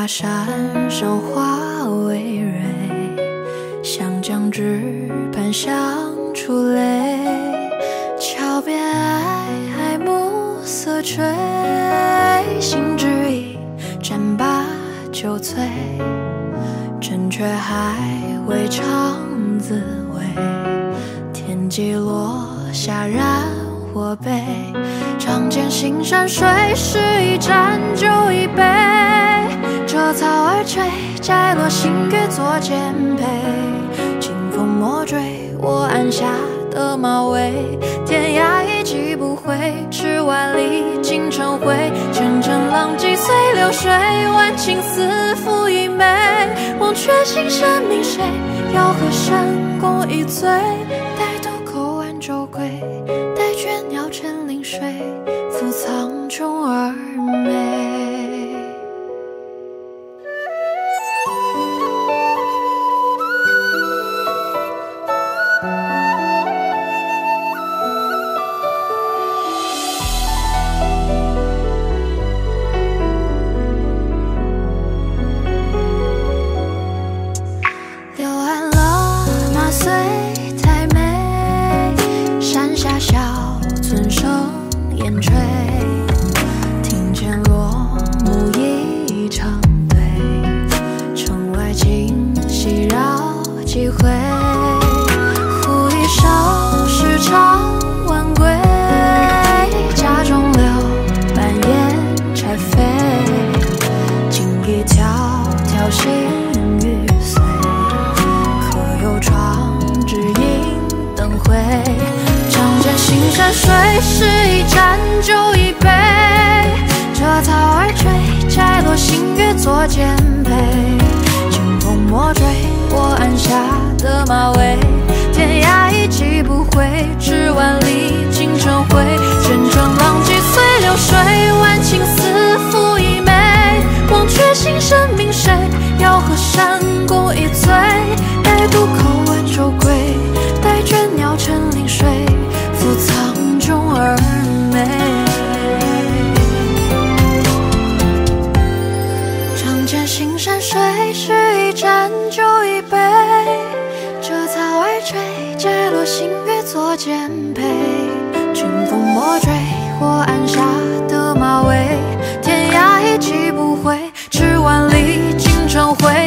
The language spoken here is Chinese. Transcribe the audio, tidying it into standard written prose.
山上花为蕊，湘江之畔香初泪。桥边爱暮色垂，心之意沾把酒醉。真却还未尝滋味，天际落下燃火杯。仗剑行山水，是一盏酒一杯。这草儿垂，摘落新月作肩陪。清风莫追，我按下的马尾。天涯一骑不回，驰万里尽成灰。阵阵浪迹随流水，万顷思负一枚。忘却心生命谁？要和山共一醉。待渡口挽舟归，待倦鸟成林水。赴苍穹而美。听见落幕一场对，城外今夕绕几回。忽一韶时常晚归，家中留半烟柴扉。今已迢迢行雨碎，可有窗只影灯辉。仗剑行山水，是一盏酒一杯。这草儿垂，摘落新月作肩陪。清风莫追，我按下的马尾。天涯一骑不回，驰万里尽成灰。阵阵浪迹随流水，万顷思负一枚。忘却心生命谁？要和山共一醉。待渡口挽舟归，待倦鸟成林水。赴苍穹而美。仗剑行山水，是一盏酒一杯。这草儿垂，摘落新月作肩陪。清风莫追，我按下的马尾。天涯一骑不回，驰万里尽成灰。